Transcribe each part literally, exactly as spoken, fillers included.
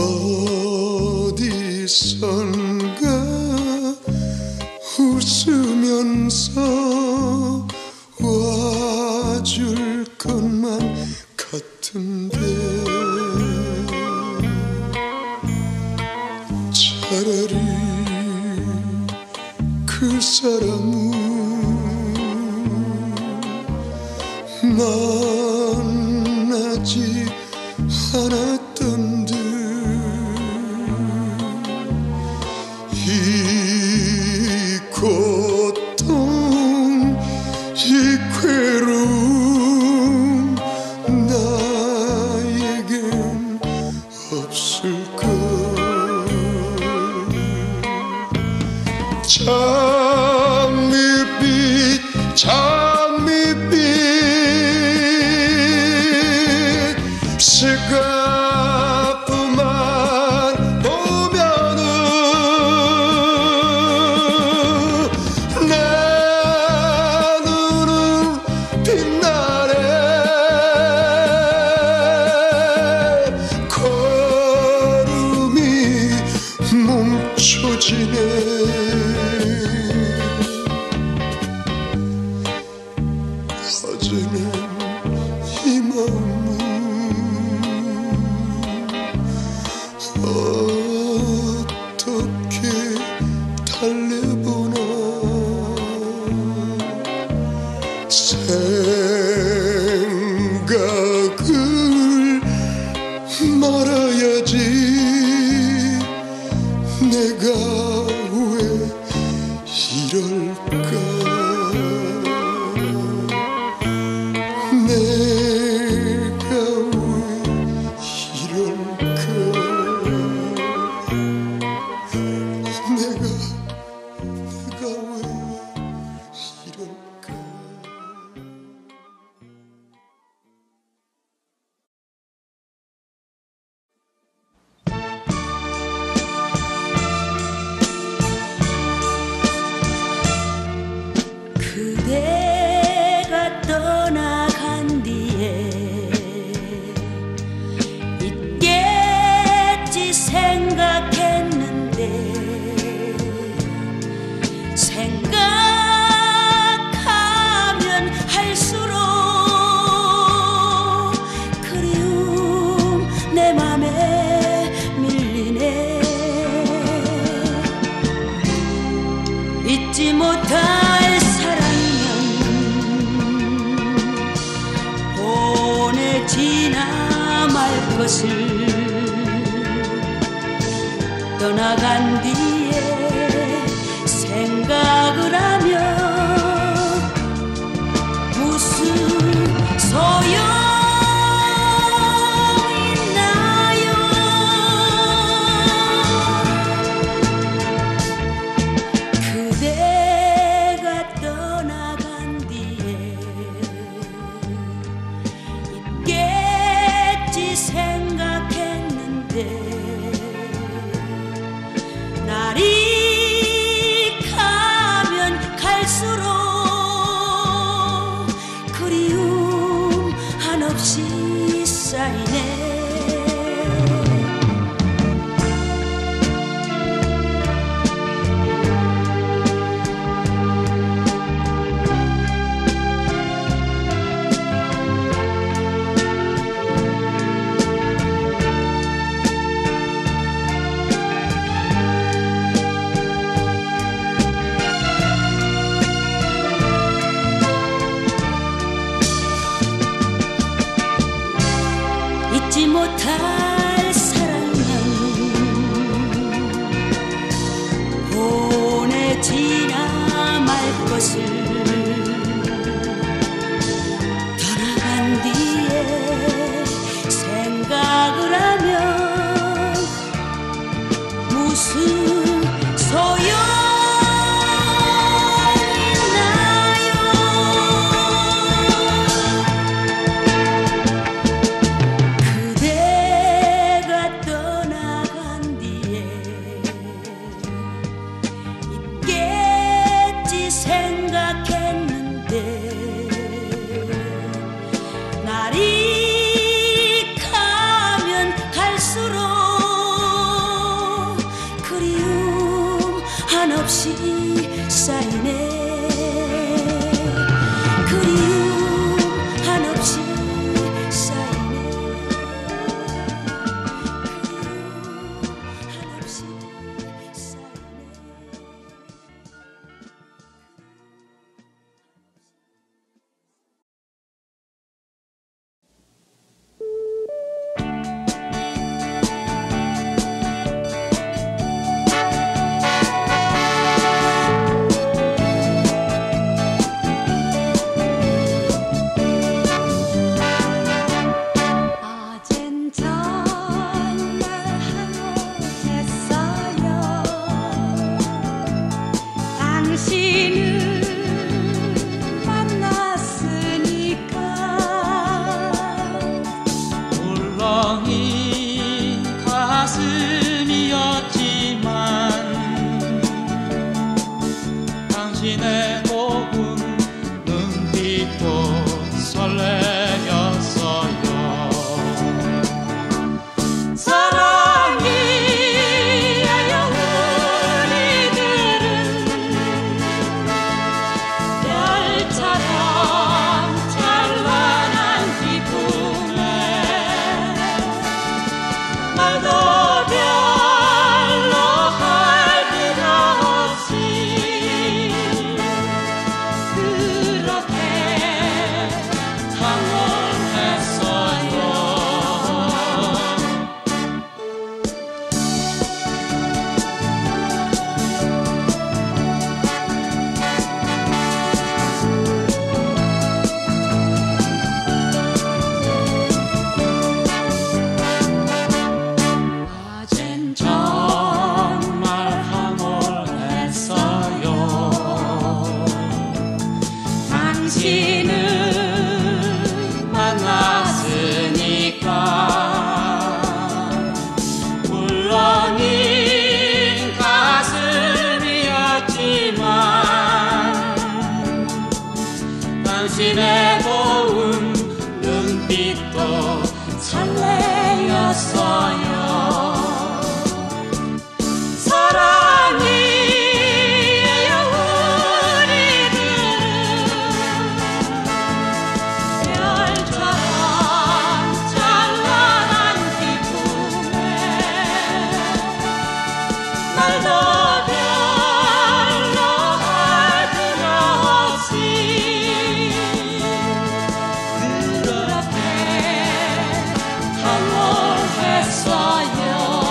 어디선가 웃으면서 와줄 것만 같은데 차라리 그 사람은 만나지 않았던 듯 이 고통 이 괴로움 나에겐 없을까. 장밋빛 장밋빛 시간뿐만 보면은 내 눈은 빛나네. 걸음이 멈춰지네. 어제는 이 마음은 어떻게 달래보나. 생각을 말아야지. 내가 왜 이럴까. 내가 왜 이럴까. 내가 내가 왜 이럴까. 그대가 떠나간 뒤에 있겠지 생각했는데 생각하면 할수록 그리움 내 맘에 밀리네. 잊지 못할 보내지나 말 것을 떠나간 뒤에 생각을 하면 무슨 소용있나요. 그대가 떠나간 뒤에 있겠지 생각했는데 날 한없이 쌓이네. 그리움 한없이 쌓이네. 그리움 한없이 쌓이네. 어젠 정말 항복했어요. 당신을 만났으니까. 울렁인 가슴이었지만 당신의 고운 눈빛도 설레였어요. 사랑이에요 우리들은 별처럼 찬란한 기쁨에 말도 별로 할 필요 없이 그렇게 황홀했어요. 어젠 정말 황홀했어요. 당신을 만났으니까. 물렁인 가슴이었지만 당신의 고운 눈빛도 설레였어요. 사랑이에요 우리들은 별처럼 찬란한 기쁨에 말도 별로 할 필요 없이 그렇게 황홀했어요.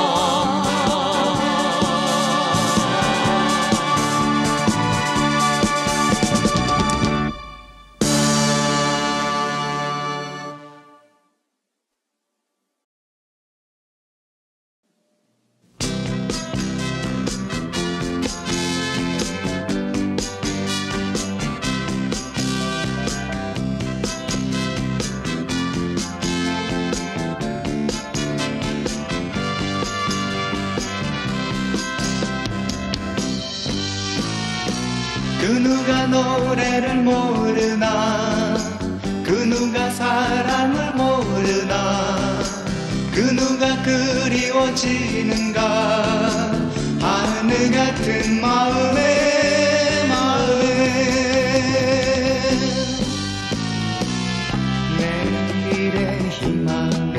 그 누가 노래를 모르나, 그 누가 사랑을 모르나, 그 누가 그리워지는가. 하늘 같은 마음에 마음에 내일의 희망을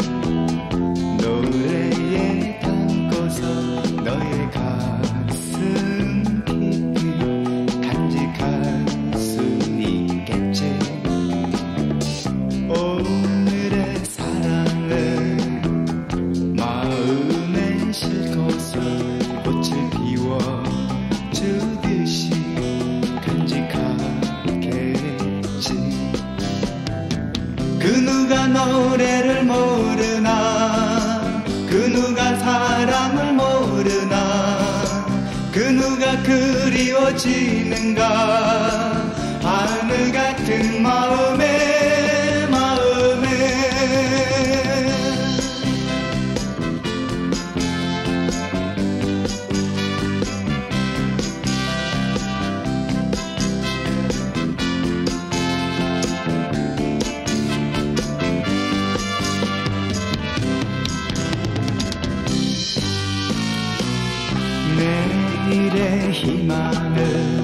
노래에 담고서 너의 가슴 깊이 간직할 수 있겠지. 오늘의 사랑을 마음에 싣고서 꽃을 피워 주듯이 간직하겠지. 그 누가 노래를 모르나, 그 누가 사랑을 모르나, 그 누가 그리워지는가. 하늘 같은 마음에 마음에 내일 오늘의 희망을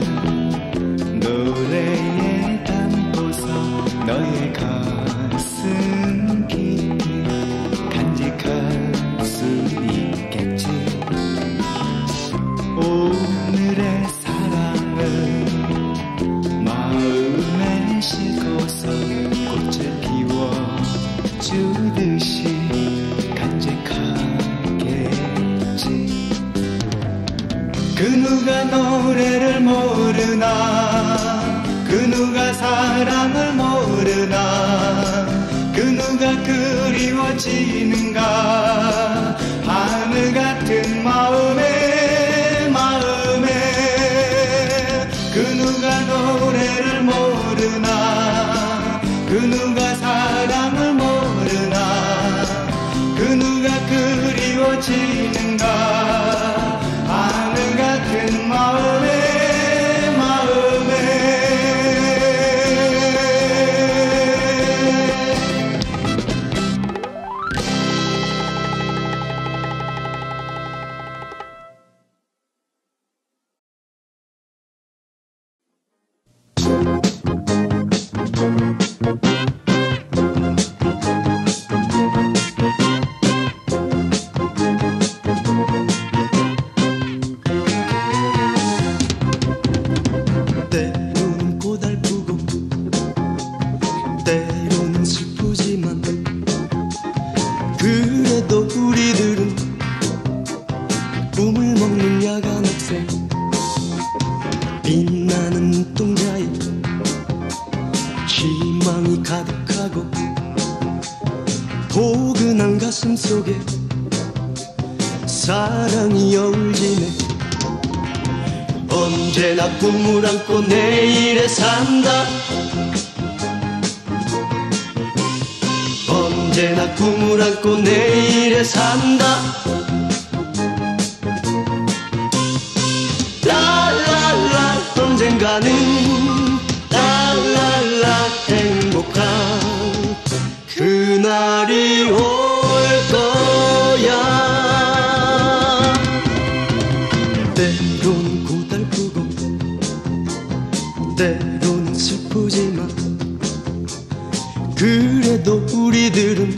노래에 담고서 너의 가슴 깊이 간직할 수 있겠지. 오늘의 사랑을 마음에 싣고서 꽃을 피워주듯이 간직하겠지. 그 누가 노래를 모르나, 그 누가 사랑을 모르나, 그 누가 그리워지는가. 하늘 같은 마음에 마음에 그 누가 노래를 모르나, 그 누가 사랑을 모르나, 그 누가 그리워지는가. 하늘 같은 마음에 때로는 고달프고 때로는 슬프지만 그래도 우리들은 꿈을 먹는 야간 학생. 빛나는 눈동자에 희망이 가득하고 포근한 가슴 속에 사랑이 어울리네. 언제나 꿈을 안고 내일에 산다. 언제나 꿈을 안고 내일에 산다. 라라라 언젠가는 라라라 행복한 그날이 올 거야. 때로는 고달프고 때로는 슬프지만 그래도 우리들은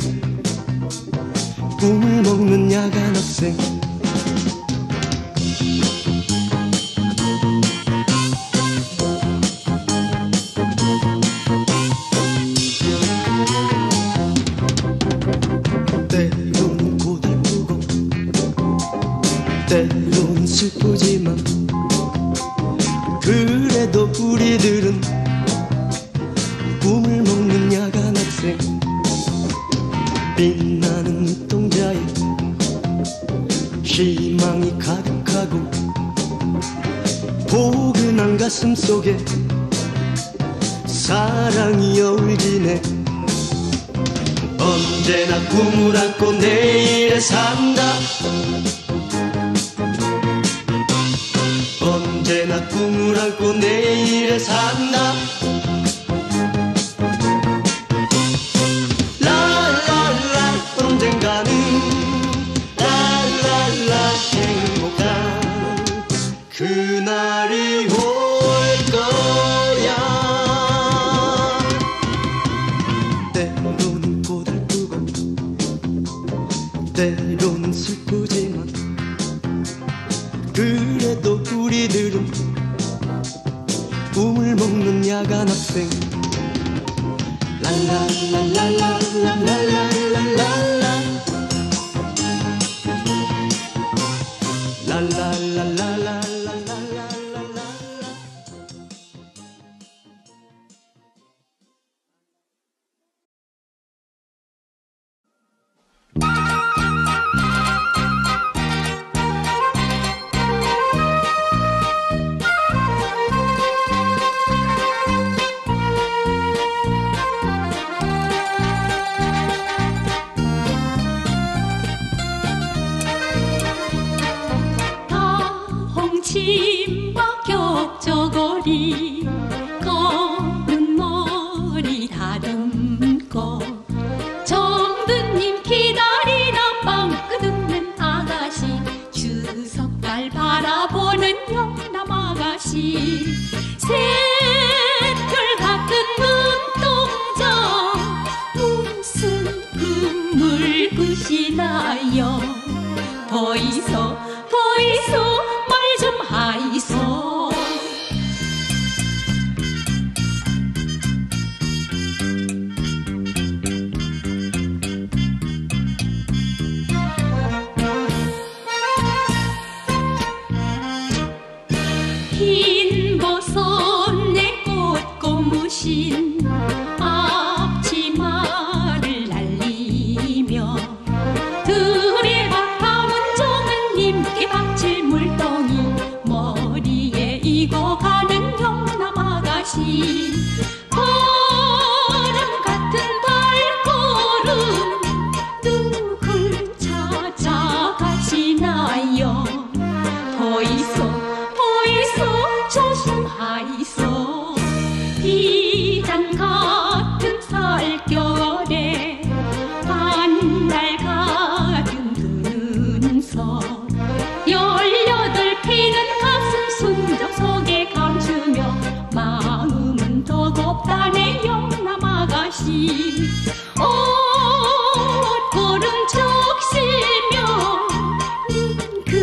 꿈을 먹는 야간 학생. 때로는 고달프고 때로는 슬프지만 그래도 우리들은 꿈을 먹는 야간 학생. 빛나는 눈동자에 희망이 가득하고 포근한 가슴 속에 사랑이 어울리네. 언제나 꿈을 안고 내일에 산다. 언제나 꿈을 안고 내일에 산다. 라라라 언젠가는 라라라 행복한 그날이 올 거야. 때로는 고달프고 때로는 슬프지만 그래도 우리들은 꿈을 먹는 야간 학생. 랄랄랄랄랄랄랄랄랄라 랄랄랄랄랄랄랄라. 침과 격저거리 검은 머리 다듬고 정든님 기다리는 빵 끝없는 아가씨 추석달 바라보는 여 아가씨 샛별 같은 눈동자 무슨 눈물끝이나요. 보이소 보이소 말 좀 하이소. 흰 버섯 내 꽃 고무신 앞치마를 날리며 들에 밥 담은 정은님께 박칠 물동이 머리에 이고 가는 영남 아가씨 바람 같은 발걸음 누굴 찾아가시나요. 보이소 보이소 조심하이소. 비잔 같은 살결에 반달 같은 두 눈썹 열여덟 피는 가슴 순적 속에 감추며 마음은 더 곱다네 영남 아가씨. 옷걸음 적시며 님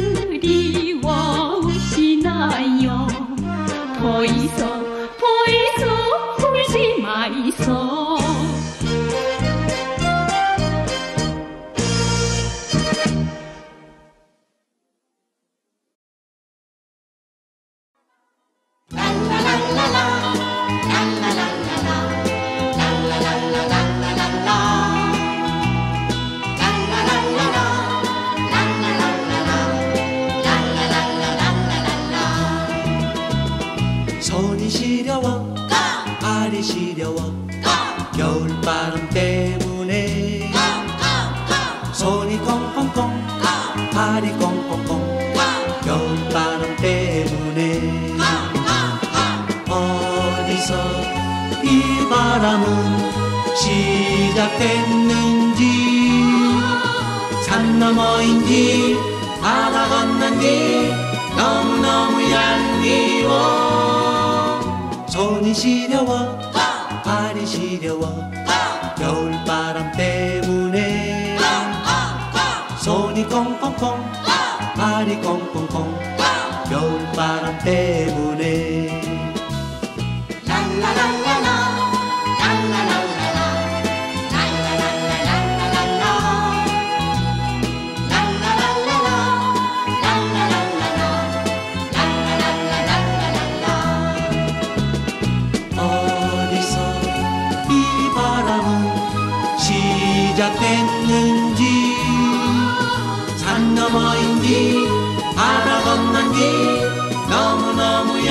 그리워우시나요. 보이소 보이소 울지 마이소. 손이 시려워 발이 시려워 겨울바람 때문에 손이 꽁꽁꽁 발이 꽁꽁꽁 겨울바람 때문에 어디서 이 바람은 시작됐는지 산 너머인지 바다 건넌지 너무너무 얄미워. 손이 시려워 발이 시려워 겨울바람 때문에 손이 꽁꽁꽁 발이 꽁꽁꽁 겨울바람 때문에. 랄라랄라라 랄라랄라라 랄라랄라랄라랄라 랄라랄라라 랄라랄라라 랄라랄라랄라랄라. 어디서 이 바람은 시작됐는지 산 너머인지 바다 건넌지 너무너무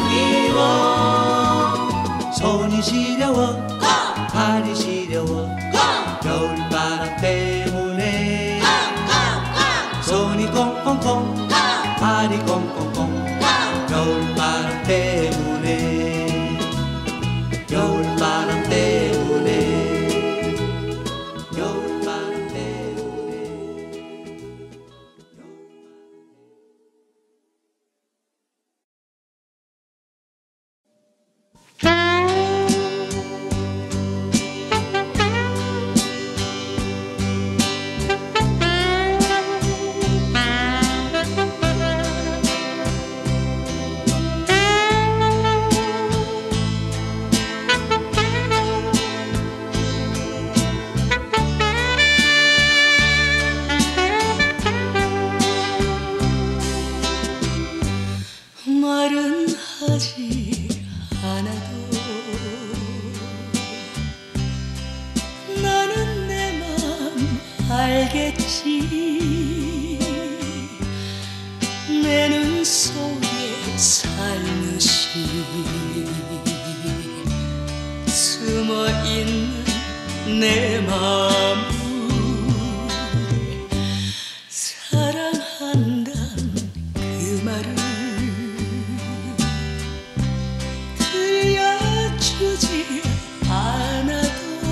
얄미워. 손이 시려워 발이 시려워 겨울바람 때문에 손이 꽁꽁꽁 발이 꽁꽁꽁 겨울바람 때문에 겨울바람 때문에 겨울바람 때문에. 말은 하지 않아도 나는 내 맘 알겠지. 내 눈 속에 살며시 숨어있는 내 마음을 사랑한단 그 말을 들려주지 않아도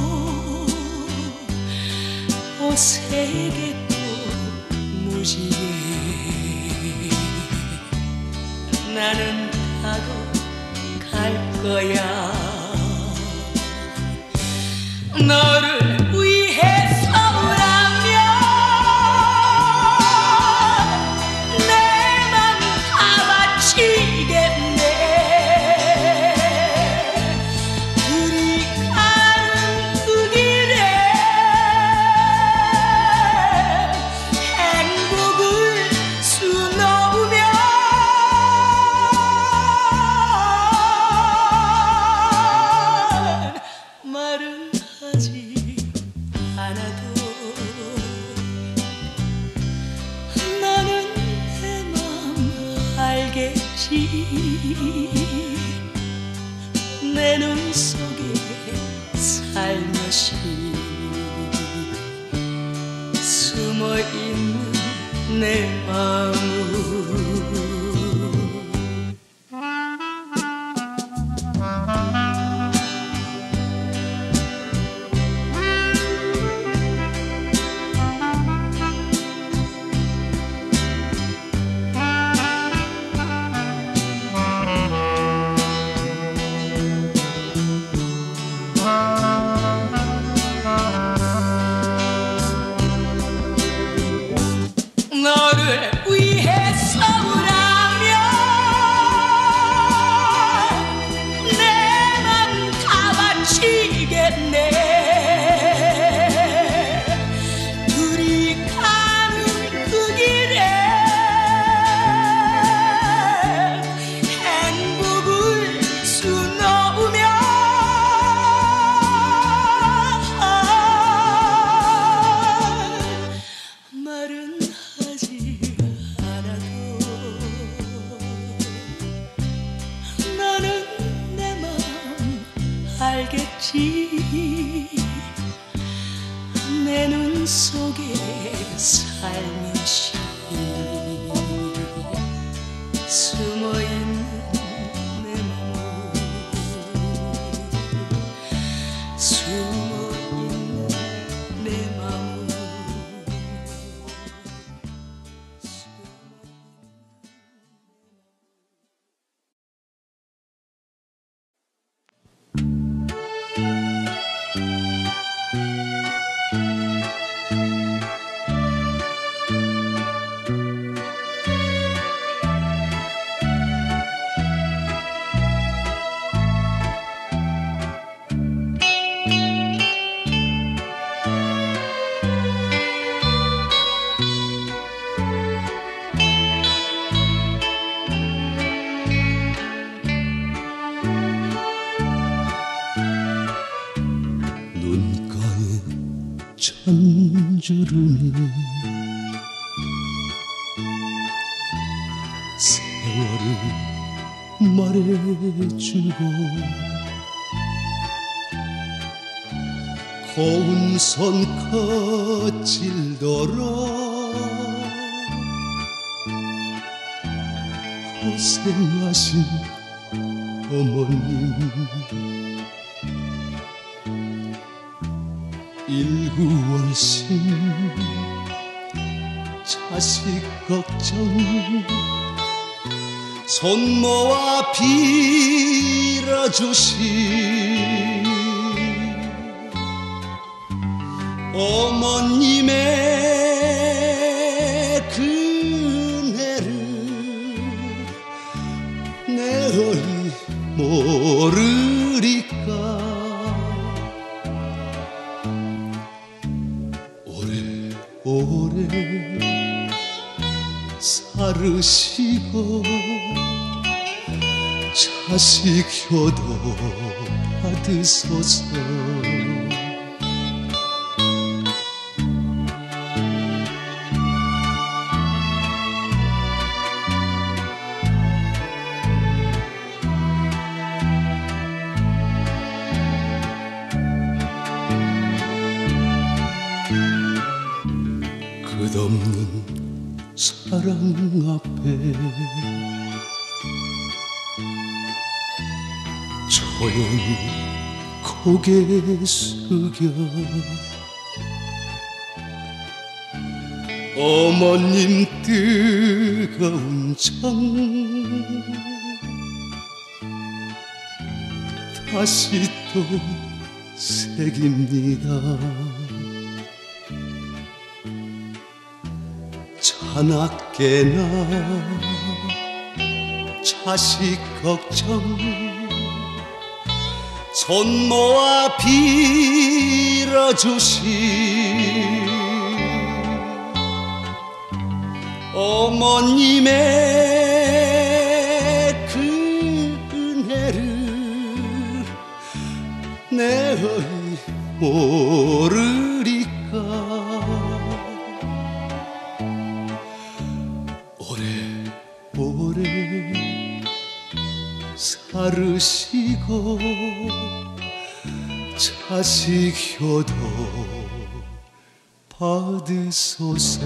옷에게도 무지개 나는 거야. 너를 위해서라면 내 맘 다 바치겠네. 둘이 가는 그 길에 행복을 수놓으면 말은 하지 않아도 나는 내 맘 알겠지. 내 눈 속에 살며시 숨어있는 내 마음을. 너를 위해서라면 내 맘 다 바치겠네. 둘이 가는 그 길에 행복을 수놓으면 말은 하지 않아도 나는 내 맘 알겠지. 내 눈 속에 살며시 숨어있는 내 마음, 숨어있는 내 마음. 눈가에 천주름이 세월을 말해주고 고운 손 거칠도록 고생하신 어머님 일구월신 자식 걱정 손 모아 빌어주신 어머님의 그네를 내 어리 모르리까. 오래 살으시고 자식 효도 받으소서. 끝없는 사랑 앞에 조용히 고개 숙여 어머님 뜨거운 정 다시 또 새깁니다. 자나깨나 자식 걱정 손 모아 빌어주신 어머님의 그 은혜를 내 어이 모르리까. 오래오래 살으시고 자식 효도 받으소서.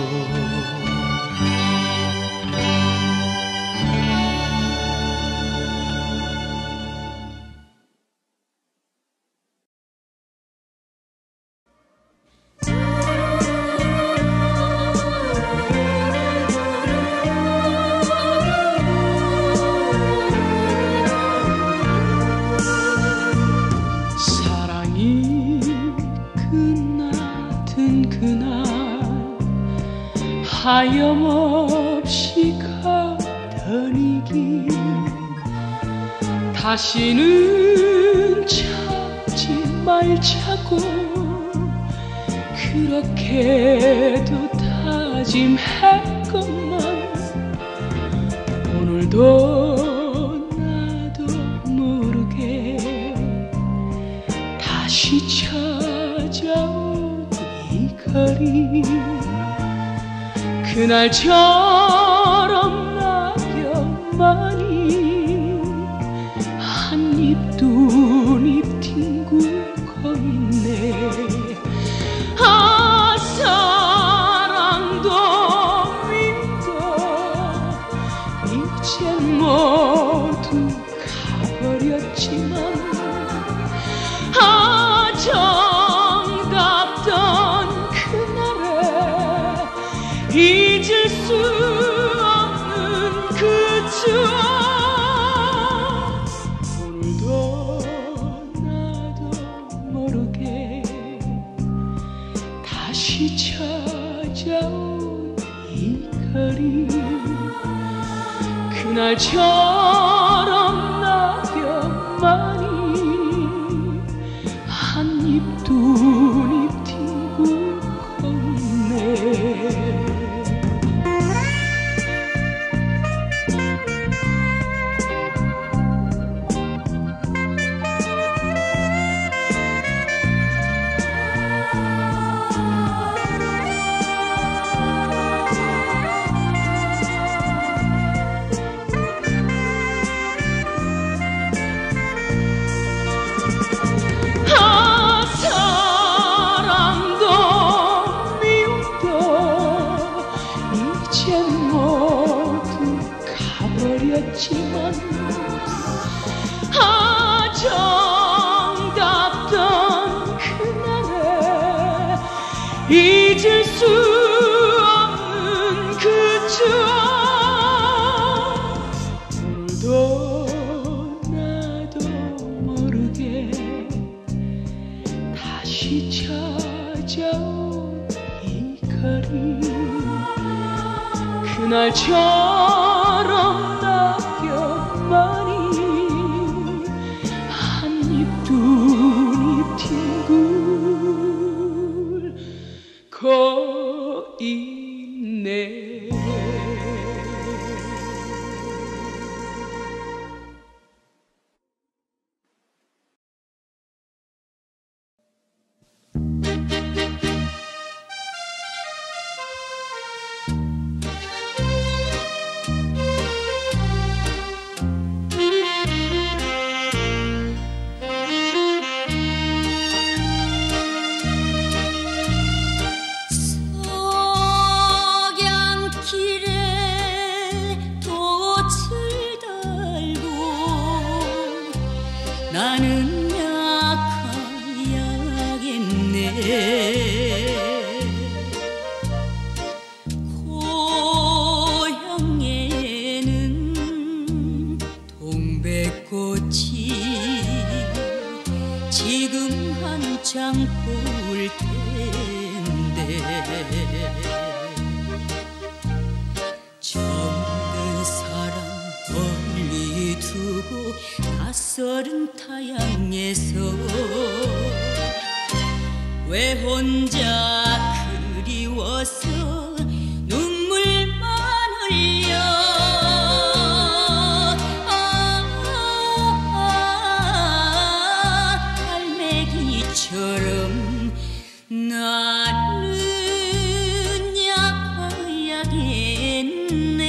하염없이 가던 이 길 다시는 찾지 말자고 그렇게도 다짐했건만 오늘도 나도 모르게 다시 찾아온 이 거리 그날처럼 낙엽만이 한 입 두 입 뒹굴고 있네. 아 사랑도 믿도 이젠 모두 가버렸지만 아 정답던 그날에 잊을 수 없는 그 추억 오늘도 나도 모르게 다시 찾아온 이 거리 그날처럼 낙엽만이 한 입 두 입 뒹굴고 있네. 버렸지만 아 정답던 그날에 잊을 수 없는 그 추억 오늘도 나도 모르게 다시 찾아온 이 거리 그날처럼 낙엽만이 한 입 두 입 뒹굴고 있네. 낯설은 타양에서 왜 혼자 그리워서 눈물만 흘려 아, 아, 갈매기처럼 나는 약해야겠네.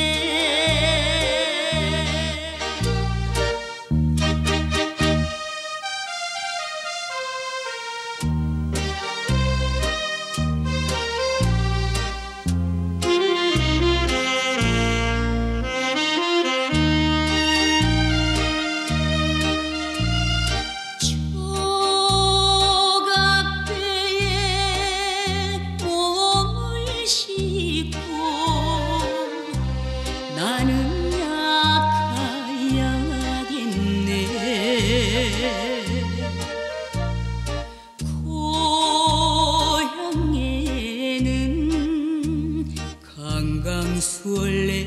강강수월래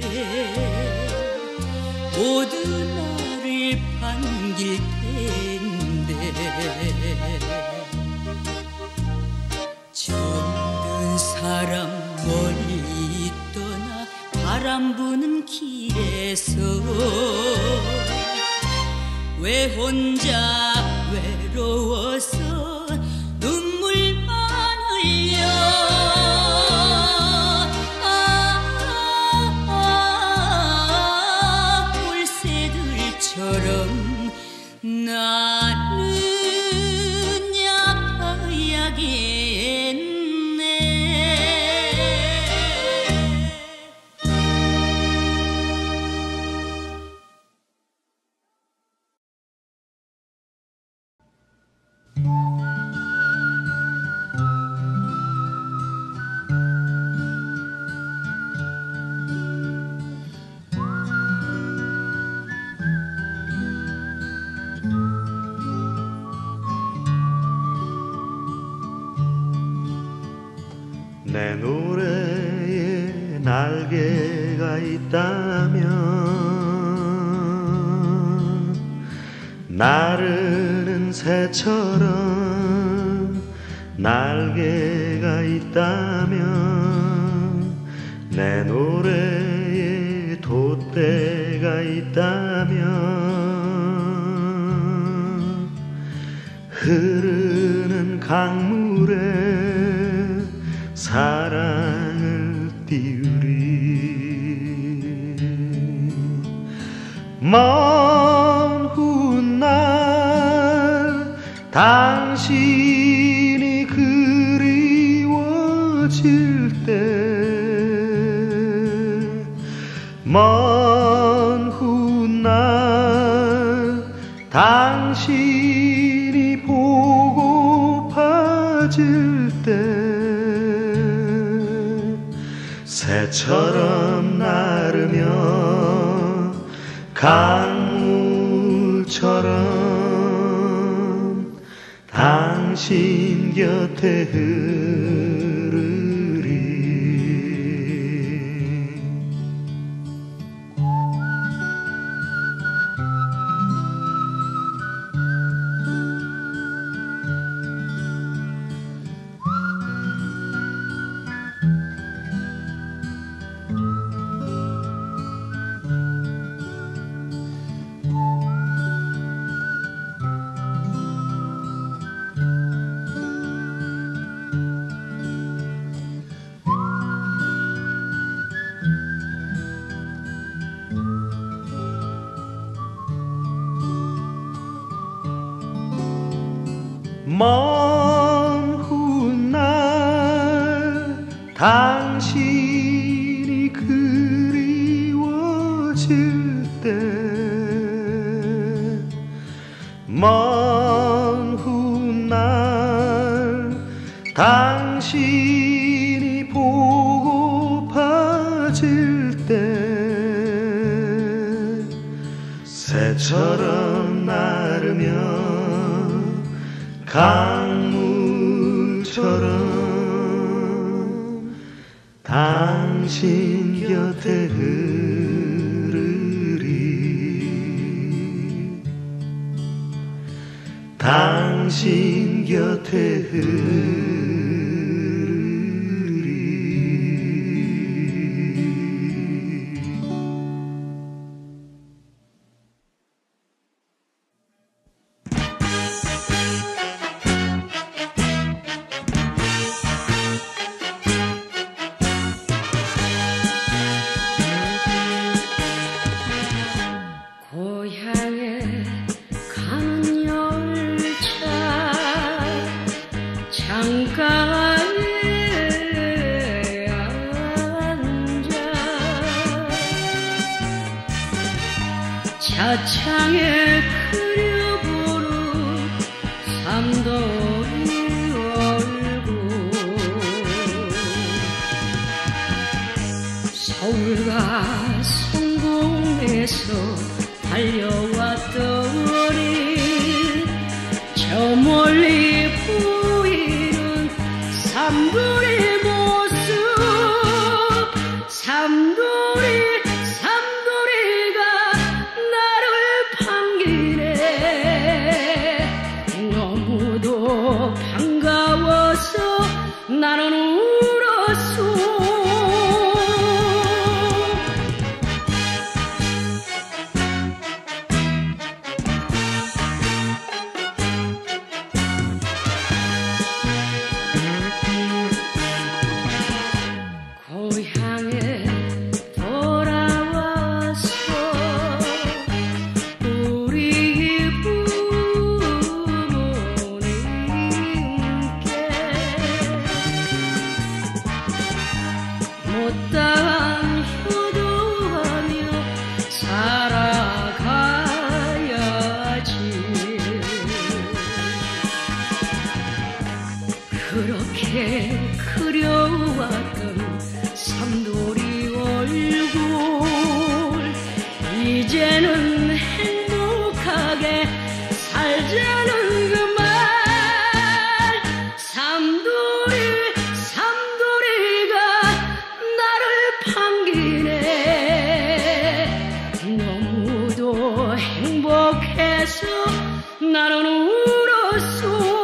모두 나를 반길 텐데 정든 사람 멀리 떠나 바람 부는 길에서 왜 혼자 외로워서 눈물만 흘려 처럼 나는 약해야겠네. 내 노래에 날개가 있다면 나르는 새처럼 날개가 있다면 내 노래에 돛대가 있다면 흐르는 강물에 사랑을 띄우리. 먼 훗날 당신이 그리워질 때 먼 훗날 당신이 보고파질 때 새처럼 나르며 강물처럼 당신 곁에 흐르리. 먼 훗날 당신이 그리워질 때 먼 훗날 당신이 보고파질 때 새처럼 나르며 강물처럼 당신 곁에 흐르리. 당신 곁에 고향에 가는 열차 창가에 앉아 차창에 그려보는 삼돌이 얼굴 서울과 성공에서 달려왔더니 저 멀리 보이는 삼돌이 모습 삼돌이 삼돌이가 나를 반기네 너무도 반가워서 나는 울었어 고향에 돌아와서 우리 부모님께 못다한 효도하며 살아가야지 그렇게 그려왔던 삼돌이 얼굴 이제는 행복하게 살자는 그 말 삼돌이 삼돌이가 나를 반기네 너무도 행복해서 나는 울었어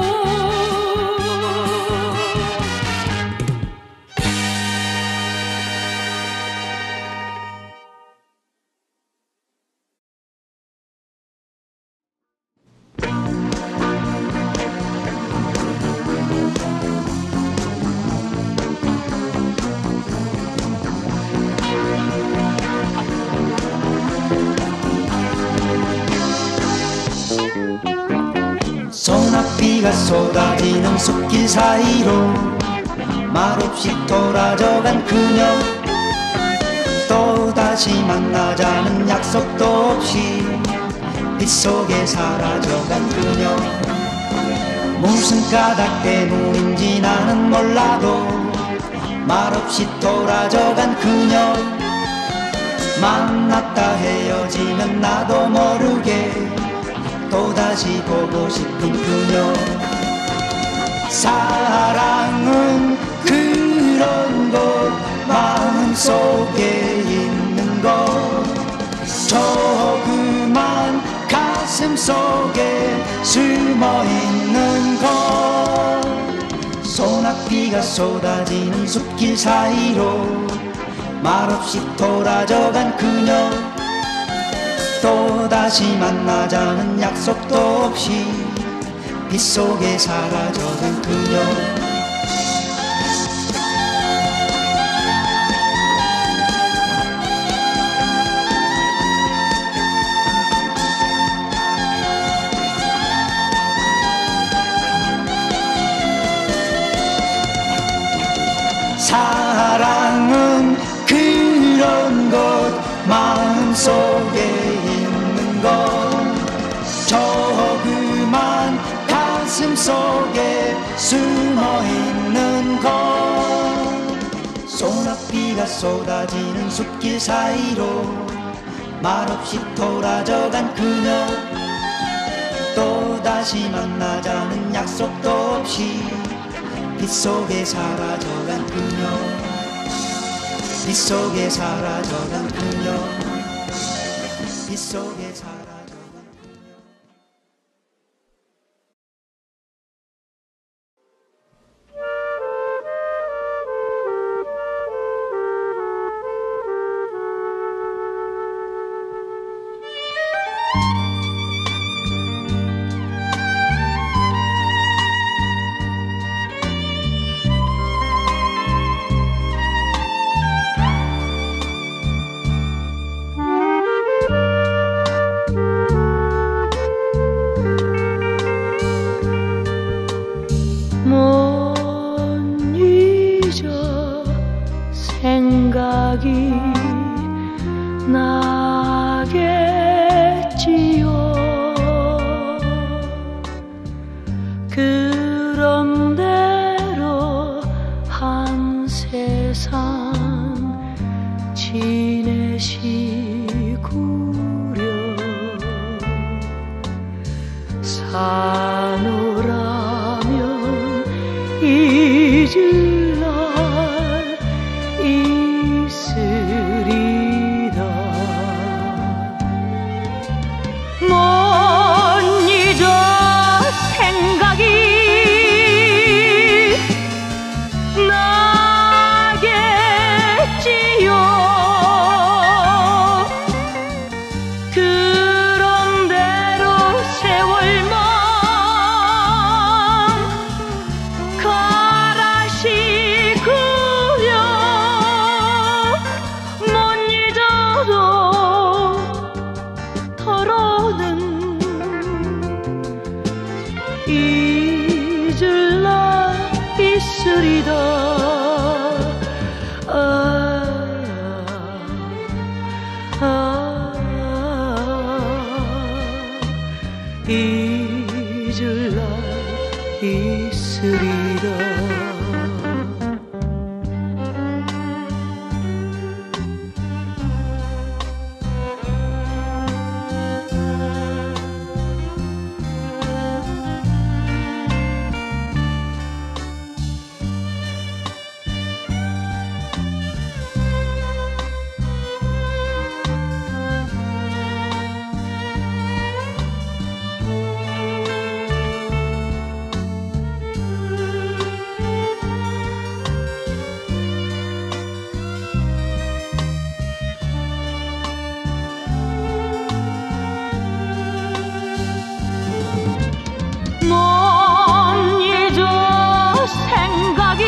소나비가 쏟아지는 숲길 사이로 말없이 돌아져간 그녀 또다시 만나자는 약속도 없이 빗속에 사라져간 그녀 무슨 까닭 때문인지 나는 몰라도 말없이 돌아져간 그녀 만났다 헤어지면 나도 모르게 또다시 보고 싶은 그녀 사랑은 그런 것 마음속에 있는 것 조그만 가슴 속에 숨어있는 것 소나비가 쏟아지는 숲길 사이로 말없이 돌아져간 그녀 또다시 만나자는 약속도 없이 빗속에 사라져간 그녀 사랑은 그런 것 마음속에 있는 것 조그만 가슴 속에 숨어있는 것 소나비가 쏟아지는 숲길 사이로 말없이 돌아져간 그녀 또다시 만나자는 약속도 없이 빗속에 사라져간 그녀 빗속에 사라져간 그녀 빗속에 사라져간 나겠지요. 그런 대로 한 세상 지내시구려. 사노라면 잊을 날 있으리다. 못 잊어 생각이 나겠지요. 그런 대로 세월만 가라시구려. 못 잊어도 더러는 잊을 날 있으리다. 아, 아, 잊을 날 있으리다. 못 잊어 생각이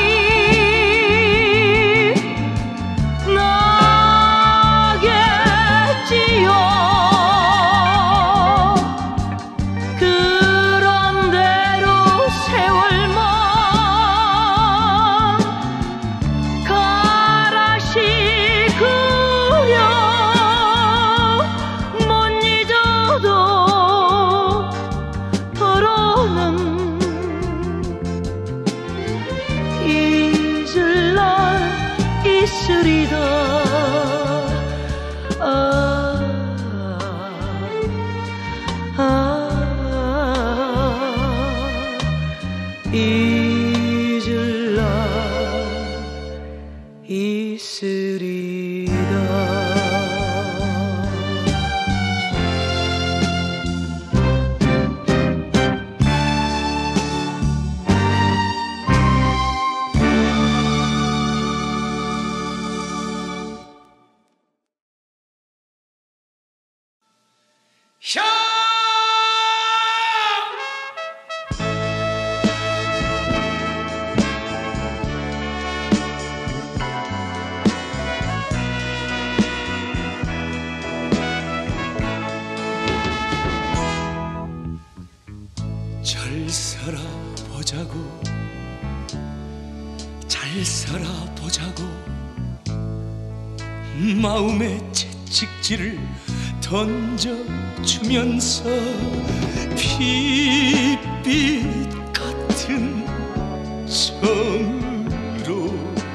나겠지요. 그런 대로 세월만 가라시구려. 못 잊어도 더러는 잊을 날 있으리다. 아, 아, 잊을 날 있으리다. 형! 잘 살아보자고, 잘 살아보자고, 마음의 채찍질을 던져주면서 핏빛 같은 정으로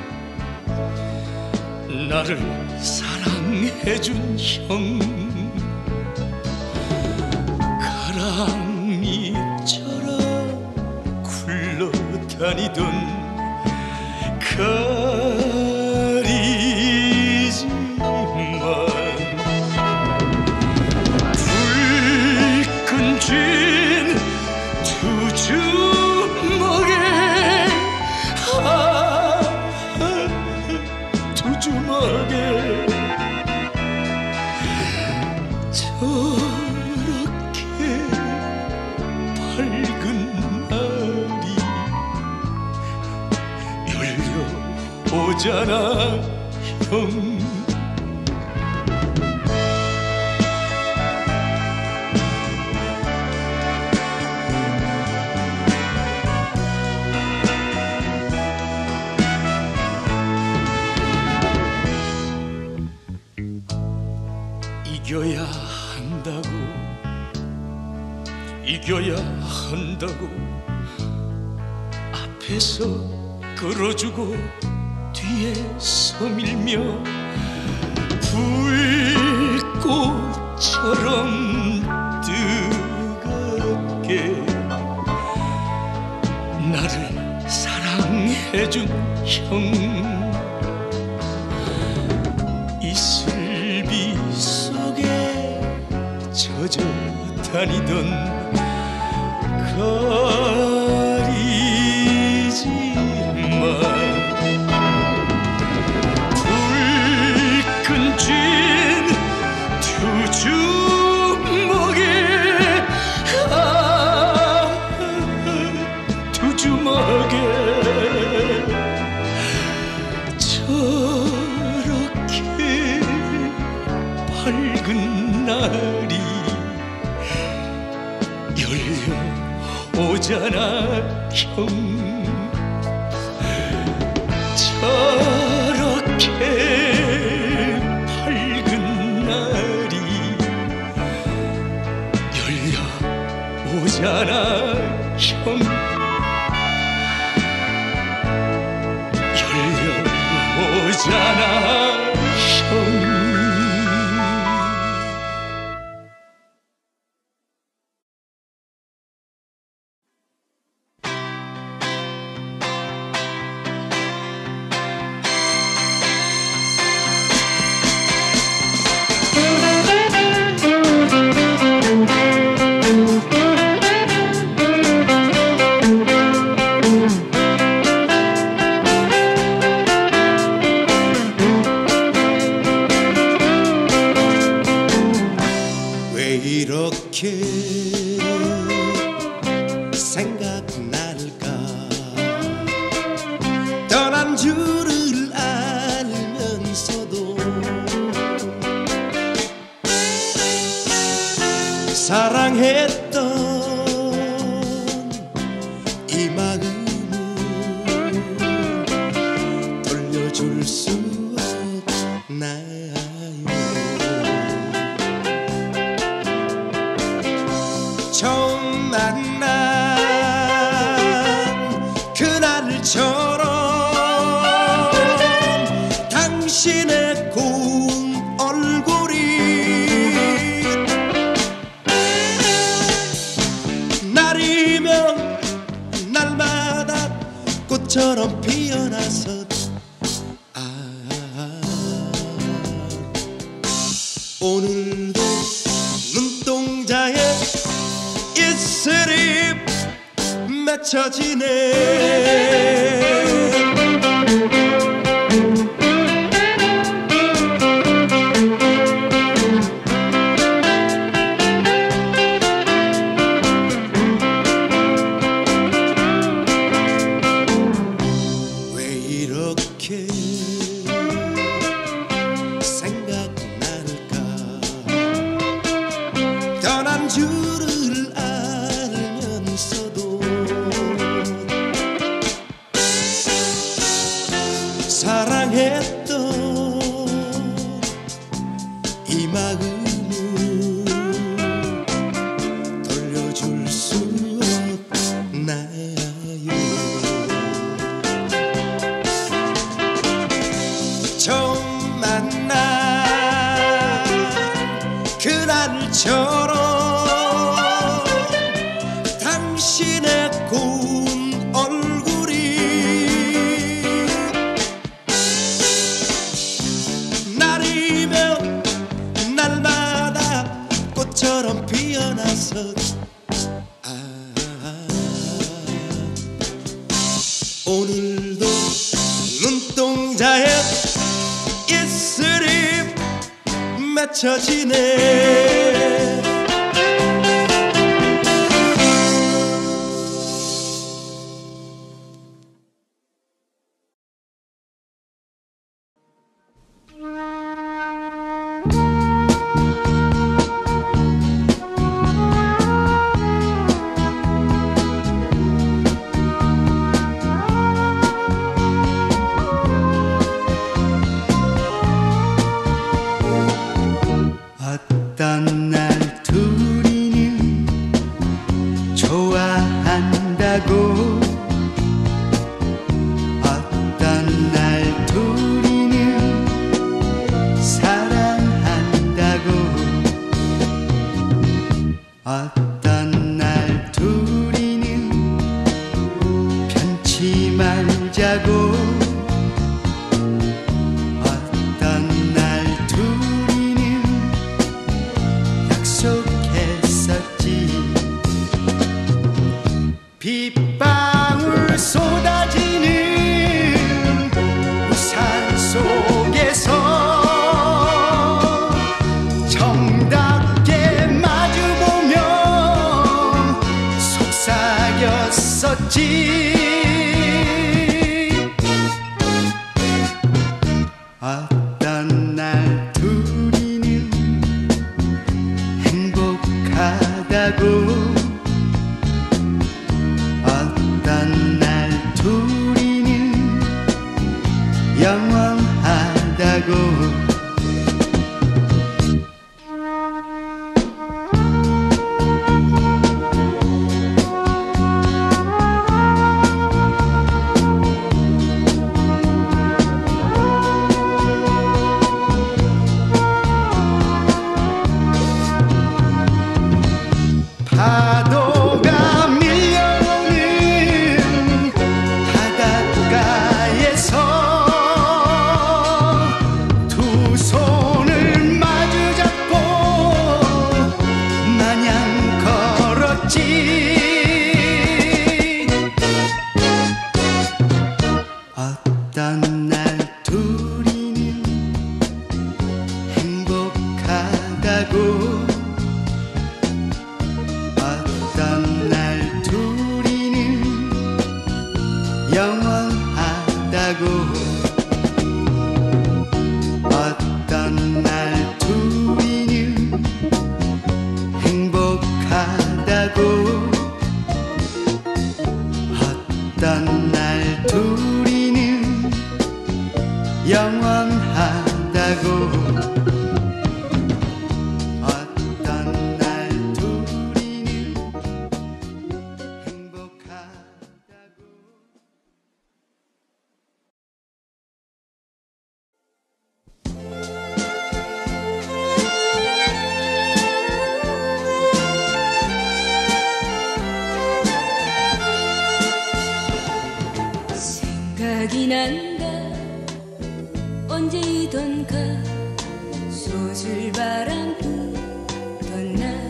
나를 사랑해준 형, 가랑이처럼 굴러다니던 가리지만 불끈 쥔 두 주먹에 아, 두 주먹에 저렇게 밝은 날이 열려오잖아 형. 이겨야 한다고 이겨야 한다고 앞에서 끌어주고 뒤에서 밀며 불꽃처럼 뜨겁게 나를 사랑해준 형 이슬비 속에 젖어 다니던 가리지 마 불끈 쥔 두 주먹에 아, 두 주먹에 저렇게 밝은 날이 열려오잖아 형 저렇게 밝은 날이 열려오잖아 형 열려오잖아 형 이렇게 생각날까 떠난 줄을 알면서도 사랑했던 이 마음을 돌려줄 수 없나요? 처음 만난 그날처럼 당신의 고운 얼굴이 날이면 날마다 꽃처럼 피어나서 아 오늘도 눈동자에 이슬이 맺혀지네 왜 이렇게 생각날까 떠난 줄을 알면서도 사랑했던 이 마음을 돌려줄 수 없나요? 처음 만난 그날처럼 당신의 고운 얼굴이 날이면 날마다 꽃처럼 피어나서 아 오늘도 눈동자에 이슬이 맺혀지네 아 영원하다고 어떤 날 둘이는 영원하다고 어떤 날 둘이는 행복하다고 어떤 날 둘이는 영원하다고 어떤 날 둘이는 행복하다고. 생각이 난다 언제이던가 소슬바람 불던 날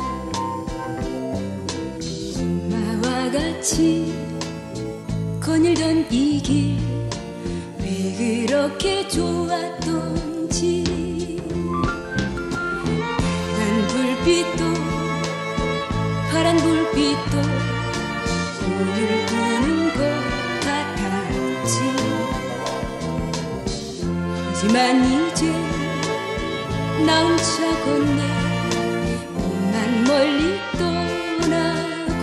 엄마와 같이 거닐던 이 길 왜 그렇게 좋았던지 파란 불빛도 파란 불빛도 오늘 부는 것 같았지. 하지만 이제 나 혼자 걷네 몸만 멀리 떠나고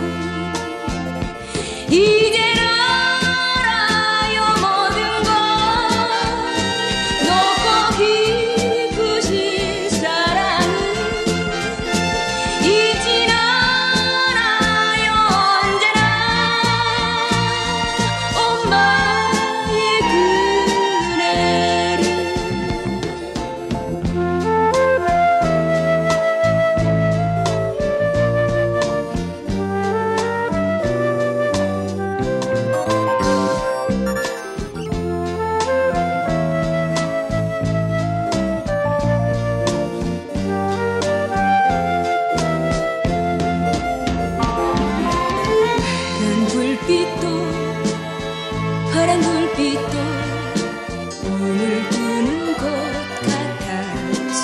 이젠 알아요 모든 걸 높고 깊으신 사랑은 잊진 않아요 언제나 엄마의 그네를. 파란 불빛도 파란 불빛도 오늘 부는 것 같았지.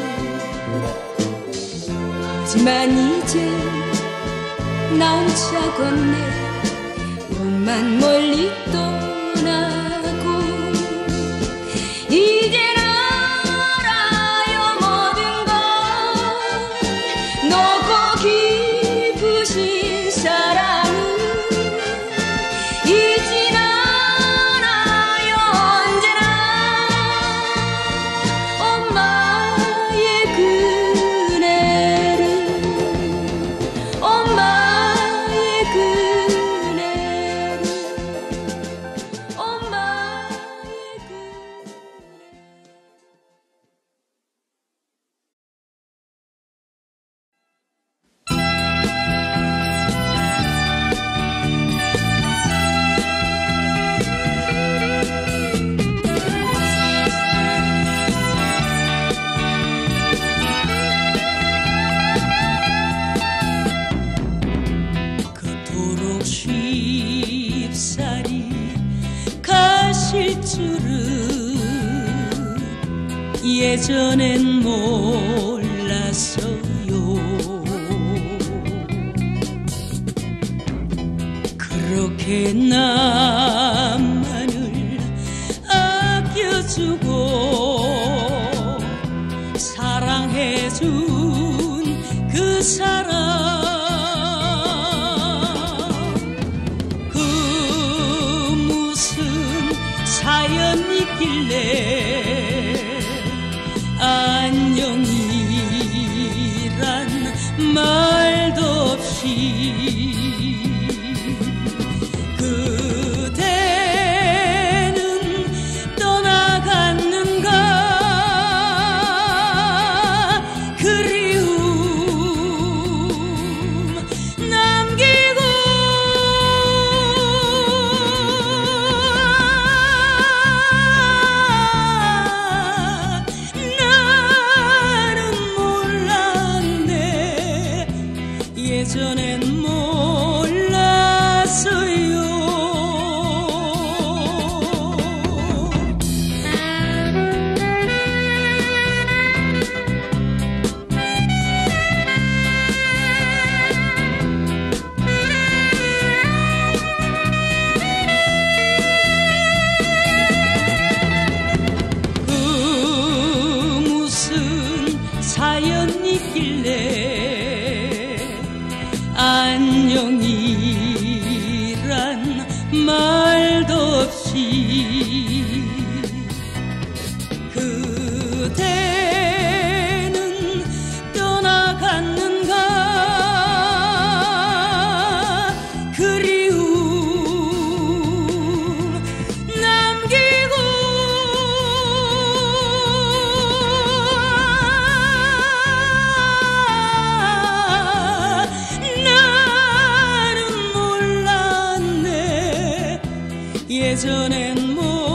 하지만 이제 나 혼자 걷네 몸만 멀리 떠나고 이젠 알아요 모든 걸 높고 깊으신 사랑은 잊진 않아요 언제나 엄마의 그네를 엄마의 그네를 엄마의 그네를. 그토록 쉽사리 가실 줄은 예전엔 몰랐어요. 그렇게 나만을 아껴주고 사랑해준 그 사람 그 무슨 사연 있길래 안녕이란 말도 없이 그대는 떠나갔는가 그리운 사연 있길래 안녕이란 말도 없이 그대는 떠나갔는가 그리움 남기고 나는 몰랐네 예전엔 뭐